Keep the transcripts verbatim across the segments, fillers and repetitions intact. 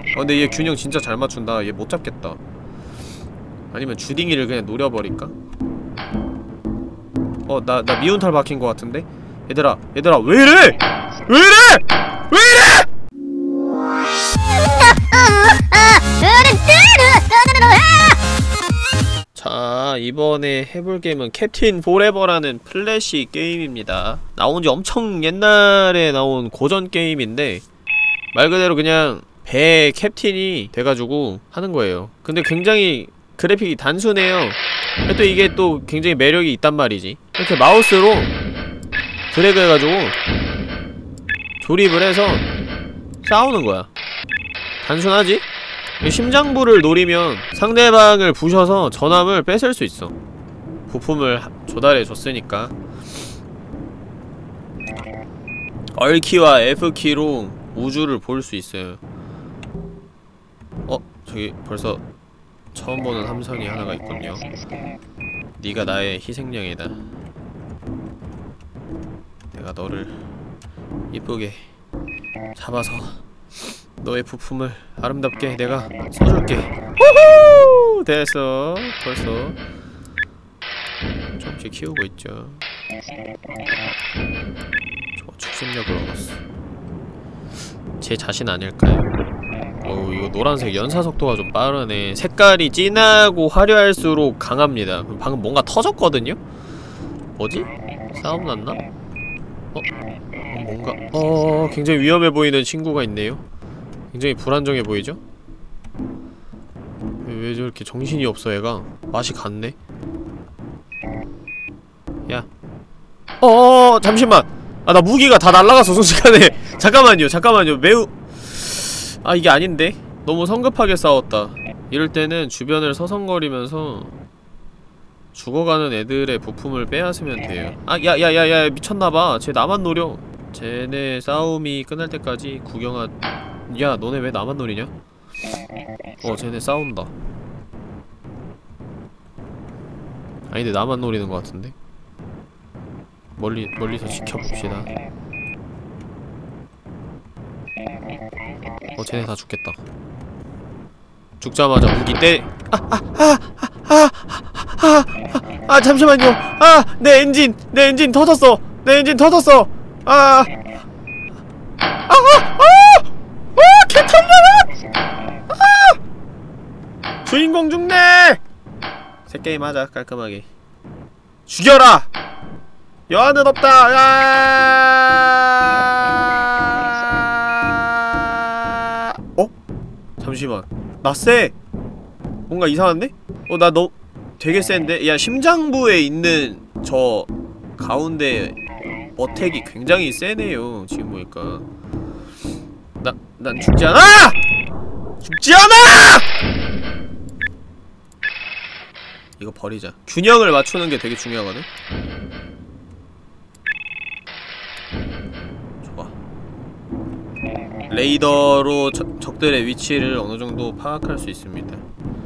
어 근데 얘 균형 진짜 잘 맞춘다. 얘 못 잡겠다. 아니면 주딩이를 그냥 노려버릴까? 어 나 나 미운털 박힌 것 같은데? 얘들아 얘들아 왜 이래! 왜 이래! 왜 이래! 자, 이번에 해볼 게임은 캡틴 포레버라는 플래시 게임입니다. 나온지 엄청 옛날에 나온 고전 게임인데 말 그대로 그냥 배 캡틴이 돼가지고 하는 거예요. 근데 굉장히 그래픽이 단순해요. 또 이게 또 굉장히 매력이 있단 말이지. 이렇게 마우스로 드래그 해가지고 조립을 해서 싸우는 거야. 단순하지? 심장부를 노리면 상대방을 부셔서 전함을 뺏을 수 있어. 부품을 조달해줬으니까. R키와 F키로 우주를 볼 수 있어요. 어? 저기 벌써 처음 보는 함선이 하나가 있군요. 네가 나의 희생양이다. 내가 너를 이쁘게 잡아서 너의 부품을 아름답게 내가 써줄게. 후후! 됐어. 벌써 조금씩 키우고 있죠. 저 추진력을 얻었어. 제 자신 아닐까요? 어우 이거 노란색 연사 속도가 좀 빠르네. 색깔이 진하고 화려할수록 강합니다. 방금 뭔가 터졌거든요? 뭐지? 싸움 났나? 어? 어 뭔가 어 굉장히 위험해 보이는 친구가 있네요. 굉장히 불안정해 보이죠? 왜, 왜 저렇게 정신이 없어 얘가? 맛이 갔네? 야 어어어 잠시만! 아 나 무기가 다 날라갔어 순식간에. 잠깐만요 잠깐만요. 매우 아 이게 아닌데? 너무 성급하게 싸웠다. 이럴 때는 주변을 서성거리면서 죽어가는 애들의 부품을 빼앗으면 돼요. 아 야야야야 미쳤나봐. 쟤 나만 노려. 쟤네 싸움이 끝날 때까지 구경하... 야 너네 왜 나만 노리냐? 어 쟤네 싸운다. 아닌데 나만 노리는 것 같은데? 멀리, 멀리서 지켜봅시다. 어 쟤네 다 죽겠다. 죽자마자 무기 때... 아! 아! 아! 아! 아! 아! 아! 잠시만요! 아! 내 엔진! 내 엔진 터졌어! 내 엔진 터졌어! 아! 아! 아! 아! 개털려라! 아! 주인공 죽네! 새 게임 하자 깔끔하게. 죽여라! 여한은 없다! 야! 어? 잠시만. 나 쎄! 뭔가 이상한데? 어, 나 너 되게 센데? 야, 심장부에 있는 저 가운데 어택이 굉장히 세네요. 지금 보니까. 나, 난 죽지 않아! 죽지 않아! 이거 버리자. 균형을 맞추는 게 되게 중요하거든? 좋아. 레이더로 저, 적들의 위치를 어느정도 파악할 수 있습니다.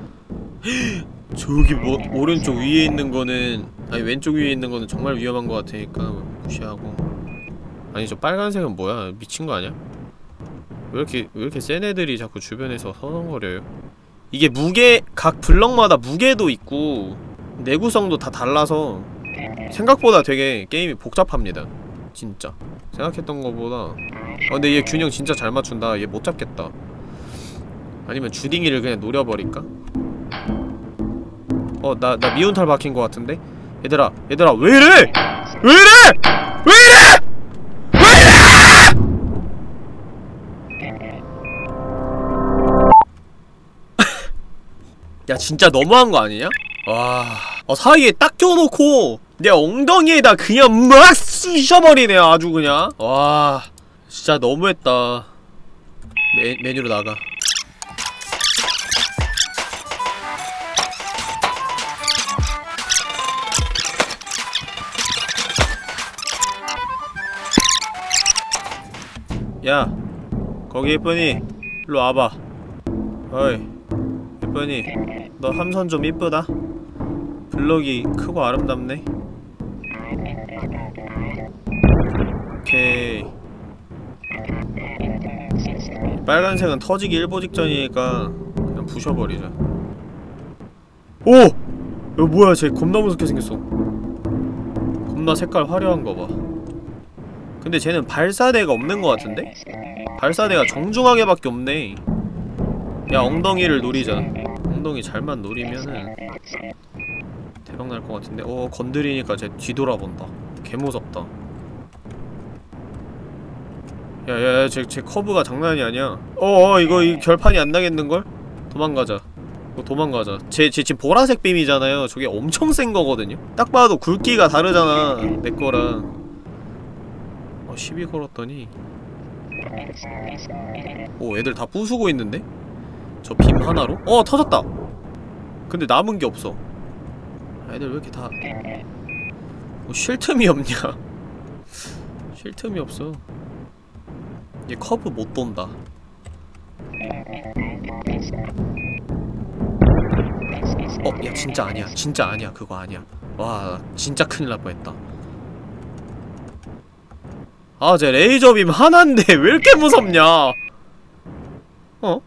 저기 뭐, 오른쪽 위에 있는 거는 아니 왼쪽 위에 있는 거는 정말 위험한 거 같으니까 무시하고. 아니 저 빨간색은 뭐야? 미친 거 아니야? 왜 이렇게 왜 이렇게 센 애들이 자꾸 주변에서 서성거려요? 이게 무게, 각 블럭마다 무게도 있고 내구성도 다 달라서 생각보다 되게 게임이 복잡합니다. 진짜 생각했던 거보다. 아 근데 얘 균형 진짜 잘 맞춘다. 얘 못 잡겠다. 아니면 주딩이를 그냥 노려버릴까? 어 나 나 미운털 박힌 것 같은데? 얘들아 얘들아 왜 이래! 왜 이래! 왜 이래! 왜 이래! 야 진짜 너무한 거 아니냐? 와... 어, 사이에 딱 껴놓고 내 엉덩이에다 그냥 막 쑤셔버리네 아주 그냥. 와... 진짜 너무했다. 메, 메뉴로 나가. 야 거기 예쁜이 일로 와봐. 어이 예쁜이 너 함선 좀 이쁘다. 블럭이 크고 아름답네. 오케이 빨간색은 터지기 일보 직전이니까 그냥 부셔버리자. 오! 이거 뭐야, 쟤 겁나 무섭게 생겼어. 겁나 색깔 화려한 거 봐. 근데 쟤는 발사대가 없는 거 같은데? 발사대가 정중하게밖에 없네. 야, 엉덩이를 노리자. 엉덩이 잘만 노리면은 대박 날 것 같은데? 어, 건드리니까 쟤 뒤돌아본다. 개무섭다. 야야야, 쟤, 쟤 커브가 장난이 아니야. 어어, 이거 이 결판이 안 나겠는걸? 도망가자. 이거 도망가자. 쟤, 쟤 지금 보라색 빔이잖아요. 저게 엄청 센 거거든요? 딱 봐도 굵기가 다르잖아, 내 거랑. 어, 시비 걸었더니 오, 애들 다 부수고 있는데? 저 빔 하나로? 어, 터졌다! 근데 남은 게 없어. 애들 왜 이렇게 다 뭐 쉴 틈이 없냐? 쉴 틈이 없어. 얘 커브 못 돈다. 어, 야, 진짜 아니야. 진짜 아니야. 그거 아니야. 와, 진짜 큰일 날 뻔했다. 아, 쟤 레이저빔 하나인데 왜 이렇게 무섭냐? 어?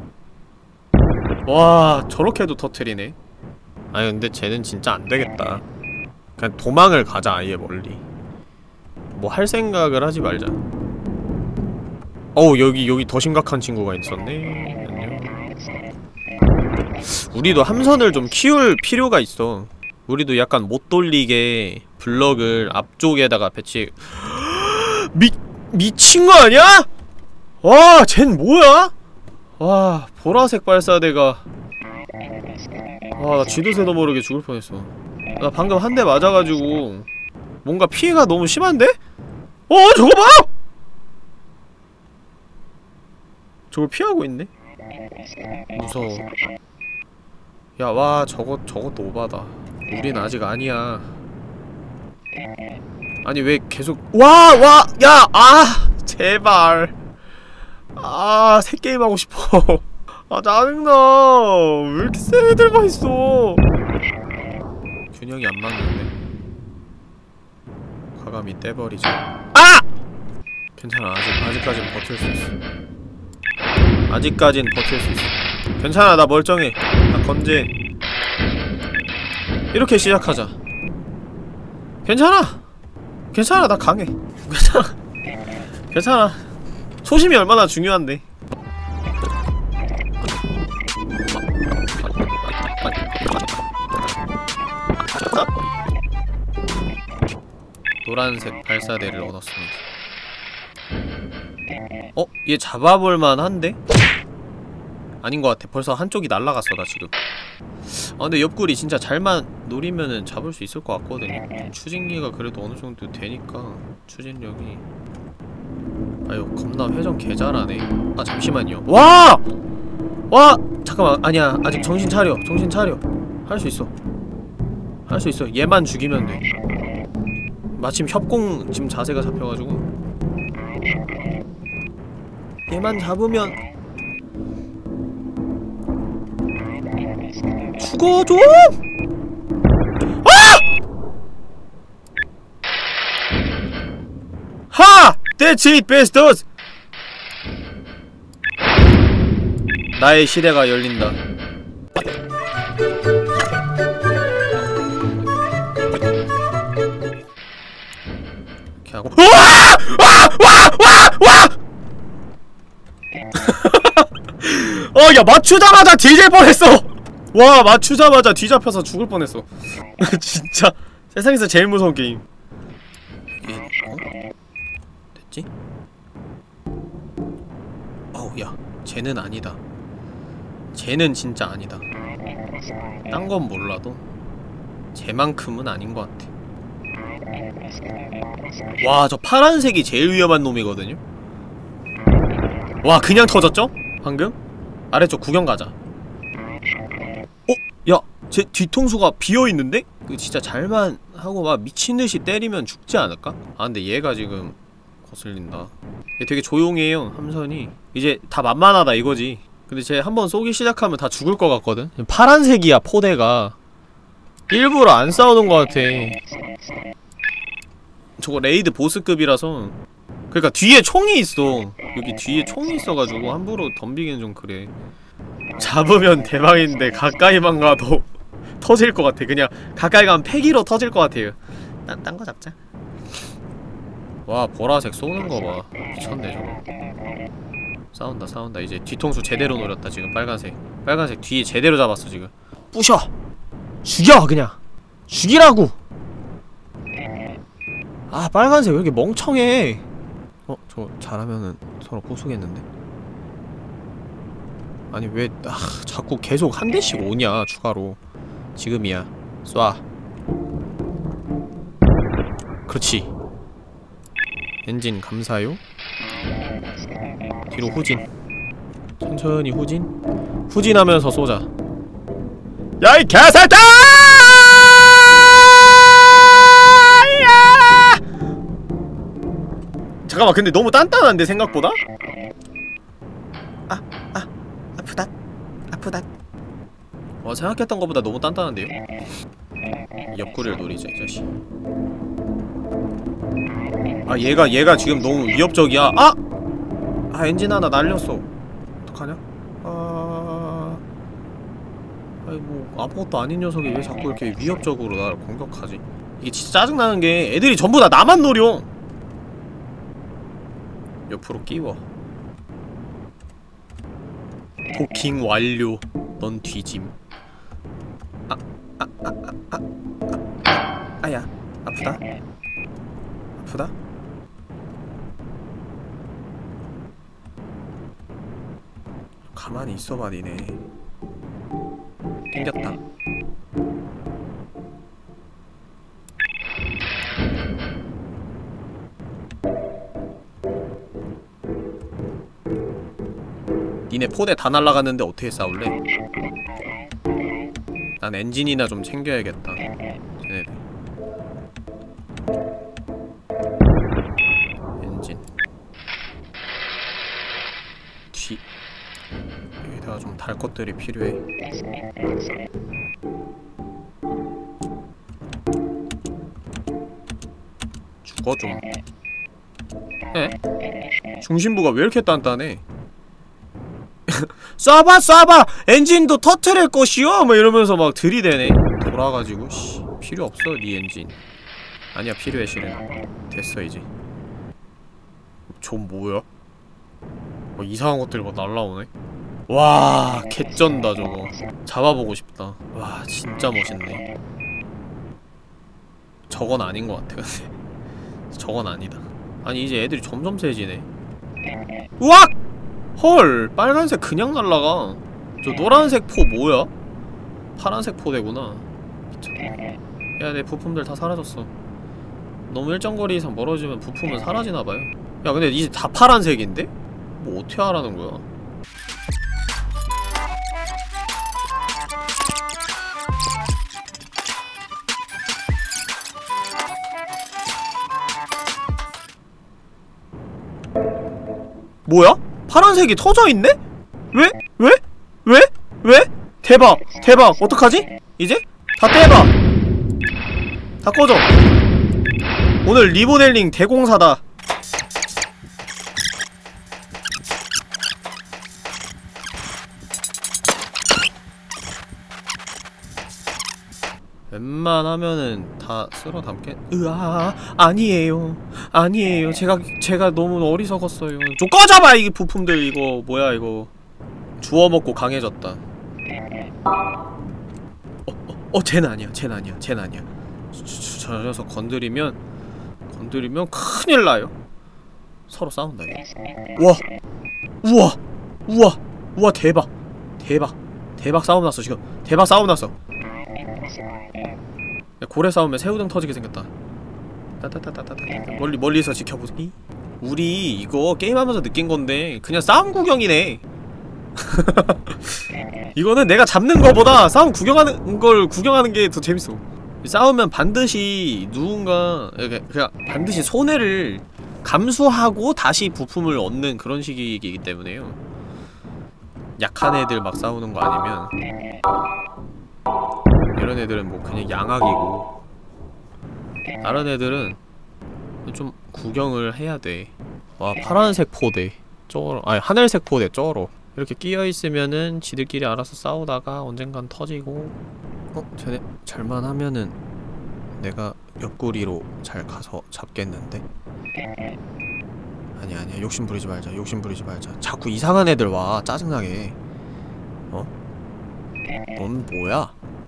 와, 저렇게도 터트리네. 아니, 근데 쟤는 진짜 안되겠다. 그냥 도망을 가자, 아예 멀리. 뭐 할 생각을 하지 말자. 어우, 여기 여기 더 심각한 친구가 있었네. 안녕. 우리도 함선을 좀 키울 필요가 있어. 우리도 약간 못 돌리게 블럭을 앞쪽에다가 배치. 미 미친 거 아니야? 와, 쟨 뭐야? 와, 보라색 발사대가. 와, 나 쥐도새도 모르게 죽을 뻔했어. 나 방금 한 대 맞아가지고 뭔가 피해가 너무 심한데? 어, 저거 봐! 저걸 피하고 있네? 무서워. 야, 와, 저거, 저것도 오바다. 우린 아직 아니야. 아니, 왜 계속. 와! 와! 야! 아! 제발. 아, 새 게임 하고 싶어. 아, 짜증나. 왜 이렇게 센 애들만 있어. 균형이 안 맞는데. 과감히 떼버리자. 아! 괜찮아. 아직, 아직까진 버틸 수 있어. 아직까진 버틸 수 있어. 괜찮아, 나 멀쩡해. 나 건재. 이렇게 시작하자. 괜찮아. 괜찮아, 나 강해. 괜찮아. 괜찮아. 초심이 얼마나 중요한데. 노란색 발사대를 얻었습니다. 어? 얘 잡아볼만 한데? 아닌 것 같아. 벌써 한쪽이 날라갔어, 나 지금. 아, 근데 옆구리 진짜 잘만 노리면은 잡을 수 있을 것 같거든요. 추진기가 그래도 어느 정도 되니까, 추진력이. 아유, 겁나 회전 개 잘하네. 아, 잠시만요. 와! 와! 잠깐만, 아니야. 아직 정신 차려. 정신 차려. 할 수 있어. 할 수 있어. 얘만 죽이면 돼. 마침 협공 지금 자세가 잡혀가지고. 얘만 잡으면 죽어줘! 아! 하! That's it, bastards! 나의 시대가 열린다. 이렇게 하고. 와! 와! 와! 와! 와! 어, 야, 맞추자마자 뒤질 뻔했어! 와, 맞추자마자 뒤잡혀서 죽을 뻔했어. 진짜 세상에서 제일 무서운 게임. 이게 어? 됐지? 어우, 야, 쟤는 아니다. 쟤는 진짜 아니다. 딴 건 몰라도 쟤만큼은 아닌 것 같아. 와, 저 파란색이 제일 위험한 놈이거든요? 와, 그냥 터졌죠? 방금? 아래쪽 구경 가자. 어? 야, 제 뒤통수가 비어있는데? 그 진짜 잘만 하고 막 미친듯이 때리면 죽지 않을까? 아, 근데 얘가 지금 거슬린다. 얘 되게 조용해요, 함선이. 이제 다 만만하다 이거지. 근데 쟤 한번 쏘기 시작하면 다 죽을 것 같거든? 파란색이야, 포대가. 일부러 안 싸우는 것 같아. 저거 레이드 보스급이라서 그러니까 뒤에 총이 있어. 여기 뒤에 총이 있어가지고 함부로 덤비기는 좀 그래. 잡으면 대박인데 가까이만 가도 터질 것 같아. 그냥 가까이 가면 패기로 터질 것 같아요. 딴, 딴 거 잡자. 와, 보라색 쏘는 거 봐. 미쳤네 저거. 싸운다 싸운다. 이제 뒤통수 제대로 노렸다 지금. 빨간색 빨간색 뒤에 제대로 잡았어 지금. 부셔! 죽여 그냥! 죽이라고! 아, 빨간색 왜 이렇게 멍청해. 어? 저거 잘하면은 서로 부수겠는데? 아니 왜 아, 자꾸 계속 한 대씩 오냐 추가로. 지금이야. 쏴. 그렇지. 엔진 감사요. 뒤로 후진. 천천히 후진. 후진하면서 쏘자. 야 이 개새끼야! 잠깐만, 근데 너무 단단한데 생각보다? 아, 아, 아프다, 아프다. 와, 생각했던 것보다 너무 단단한데요? 옆구리를 노리자, 이 자식. 아, 얘가, 얘가 지금 너무 위협적이야. 아! 아, 엔진 하나 날렸어. 어떡하냐? 아... 아이, 뭐, 아무것도 아닌 녀석이 왜 자꾸 이렇게 위협적으로 나를 공격하지? 이게 진짜 짜증나는 게 애들이 전부 다 나만 노려! 옆으로 끼워. 도킹 완료. 넌 뒤짐. 아, 아, 아, 아, 아, 아, 아야, 아프다. 아프다. 가만히 있어봐, 니네. 땡겼다. 니네 포대 다 날라갔는데 어떻게 싸울래? 난 엔진이나 좀 챙겨야겠다. 쟤네들. 엔진. 뒤. 여기다가 좀 달 것들이 필요해. 죽어 좀. 에? 중심부가 왜 이렇게 단단해? 쏴봐 쏴봐! 엔진도 터트릴 것이요! 뭐 이러면서 막 들이대네. 돌아가지고 씨 필요 없어 니 엔진. 아니야 필요해 실은. 됐어 이제. 좀 뭐야? 뭐 이상한 것들이 막 날라오네. 와 개쩐다 저거. 잡아보고 싶다. 와 진짜 멋있네. 저건 아닌 것 같아 근데. 저건 아니다. 아니 이제 애들이 점점 세지네. 우악! 헐! 빨간색 그냥 날라가. 저 노란색 포 뭐야? 파란색 포대구나. 미쳤네. 야 내 부품들 다 사라졌어. 너무 일정거리 이상 멀어지면 부품은 사라지나봐요. 야 근데 이제 다 파란색인데? 뭐 어떻게 하라는 거야? 뭐야? 파란색이 터져있네? 왜? 왜? 왜? 왜? 대박! 대박! 어떡하지? 이제? 다 떼봐! 다 꺼져! 오늘 리모델링 대공사다. 웬만하면은 다 쓸어 담겠.. 으아 아니에요 아니에요 제가 제가 너무 어리석었어요. 좀 꺼져봐 이 부품들. 이거 뭐야 이거. 주워먹고 강해졌다. 어, 어, 어 쟤는 아니야 쟤는 아니야 쟤는 아니야. 저, 저, 저 녀석 건드리면 건드리면 큰일 나요. 서로 싸운다 이거. 와 우와 우와 우와 대박 대박 대박 싸움 났어 지금. 대박 싸움 났어. 야, 고래 싸우면 새우등 터지게 생겼다. 따따따따따따. 멀리 멀리서 지켜보기. 우리 이거 게임하면서 느낀 건데 그냥 싸움 구경이네. 이거는 내가 잡는 거보다 싸움 구경하는 걸 구경하는 게 더 재밌어. 싸우면 반드시 누군가 그냥 반드시 손해를 감수하고 다시 부품을 얻는 그런 식이기 때문에요. 약한 애들 막 싸우는 거 아니면 이런 애들은 뭐 그냥 양악이고 다른 애들은 좀 구경을 해야 돼. 와, 파란색 포대 쩔어. 아니, 하늘색 포대 쩔어. 이렇게 끼어있으면은 지들끼리 알아서 싸우다가 언젠간 터지고. 어? 쟤네 잘만 하면은 내가 옆구리로 잘 가서 잡겠는데? 아니야 아니야, 욕심 부리지 말자. 욕심 부리지 말자. 자꾸 이상한 애들 와. 짜증나게. 어? 넌 뭐야?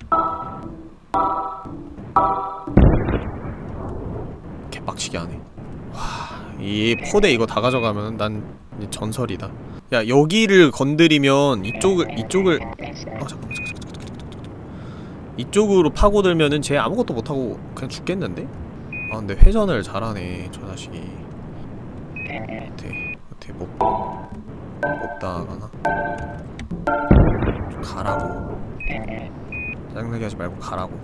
개빡치게 하네. 와, 이 포대 이거 다 가져가면 난 전설이다. 야, 여기를 건드리면 이쪽을 이쪽을 어 잠깐만 잠깐만 잠깐만 이쪽으로 파고들면은 쟤 아무것도 못하고 그냥 죽겠는데? 아 근데 회전을 잘하네 저 자식이. 어떻게 어떻게 못 못 다가나? 좀 가라고. 짜증나게 하지 말고 가라고.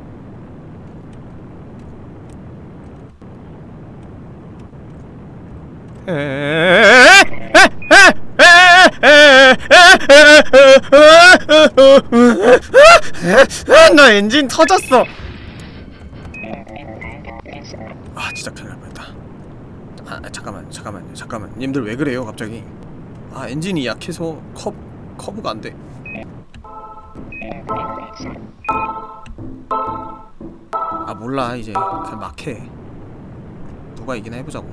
나 엔진 터졌어. 아 진짜 큰일 날 뻔했다. 아 잠깐만 잠깐만요 잠깐만 님들 왜 그래요 갑자기. 아 엔진이 약해서 컵 커브가 안 돼. 아 몰라 이제 그냥 막 해. 누가 이기나 해보자고.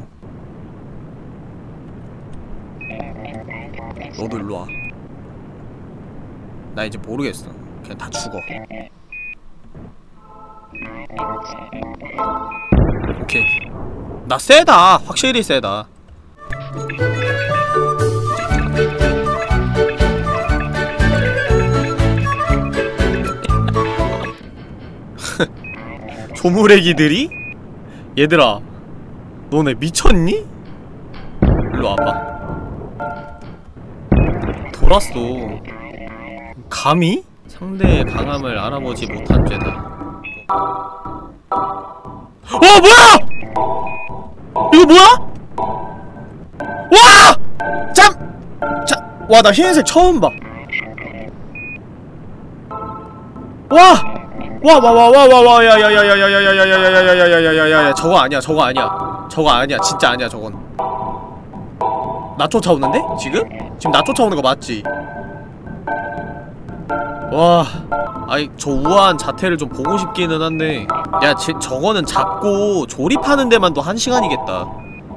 너도 일로와. 나 이제 모르겠어. 그냥 다 죽어. 오케이. 나 세다. 확실히 세다. 조무래기들이? 얘들아 너네 미쳤니? 일로 와봐. 돌았어. 감히? 상대의 강함을 알아보지 못한 죄다. 어 뭐야! 이거 뭐야? 와! 잠! 자, 와 나 흰색 처음 봐. 와! 와 와 와 와 와 와 야야야야야야야야야야야야야야야야야야야 저거 아니야 저거 아니야 저거 아니야 진짜 아니야 저건. 나 쫓아오는데? 지금? 지금 나 쫓아오는 거 맞지? 와, 아이 저 우아한 자태를 좀 보고 싶기는 한데 야 제, 저거는 잡고 조립하는 데만도 한 시간이겠다.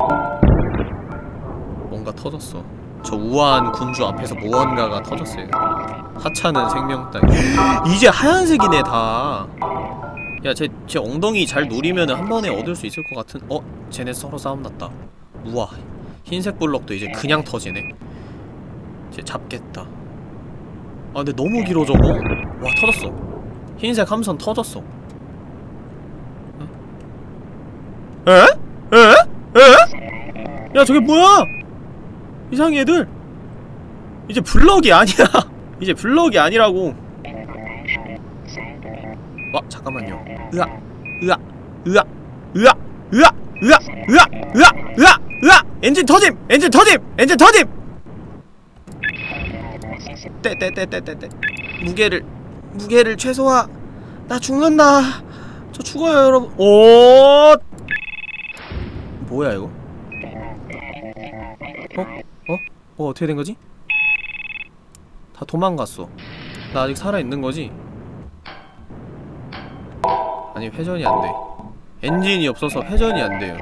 뭔가 터졌어. 저 우아한 군주 앞에서 무언가가 터졌어요. 하찮은 생명 따위. 이제 하얀색이네 다. 야 쟤 쟤 엉덩이 잘 노리면은 한 번에 얻을 수 있을 것 같은. 어? 쟤네 서로 싸움 났다. 우와, 흰색 블럭도 이제 그냥 터지네. 쟤 잡겠다. 아 근데 너무 길어 저거. 와 터졌어. 흰색 함선 터졌어. 에? 에? 에? 야 저게 뭐야? 이상해 얘들. 이제 블럭이 아니야. 이제 블럭이 아니라고. 와 잠깐만요. 으악 으악 으악 으악 으악 으악 으악 으악 으악 으악 엔진 터짐! 엔진 터짐! 엔진 터짐! 떼떼떼떼떼떼 무게를 무게를 최소화. 나 죽는다. 저 죽어요 여러분. 오 뭐야 이거? 어? 어? 어 어떻게 된 거지? 다 도망갔어. 나 아직 살아있는 거지? 아니 회전이 안 돼. 엔진이 없어서 회전이 안 돼요.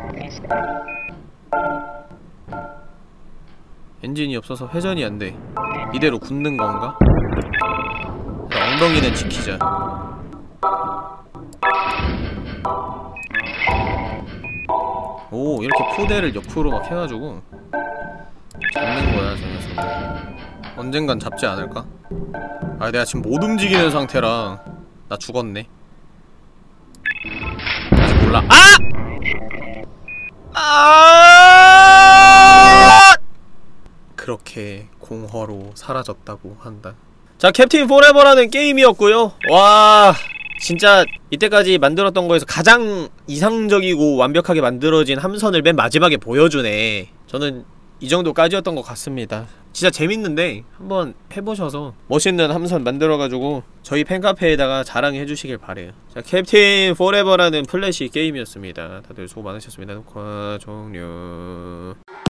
엔진이 없어서 회전이 안 돼. 이대로 굳는 건가? 엉덩이는 지키자. 오 이렇게 포대를 옆으로 막 해가지고 잡는 거야 저 녀석들. 언젠간 잡지 않을까? 아 내가 지금 못 움직이는 상태라 나 죽었네. 아직 몰라. 아! 아! 그렇게 공허로 사라졌다고 한다. 자, 캡틴 포레버라는 게임이었고요. 와, 진짜 이때까지 만들었던 거에서 가장 이상적이고 완벽하게 만들어진 함선을 맨 마지막에 보여주네. 저는 이 정도까지였던 것 같습니다. 진짜 재밌는데 한번 해보셔서 멋있는 함선 만들어가지고 저희 팬카페에다가 자랑해주시길 바래요. 자, 캡틴 포레버라는 플래시 게임이었습니다. 다들 수고 많으셨습니다. 녹화 종료.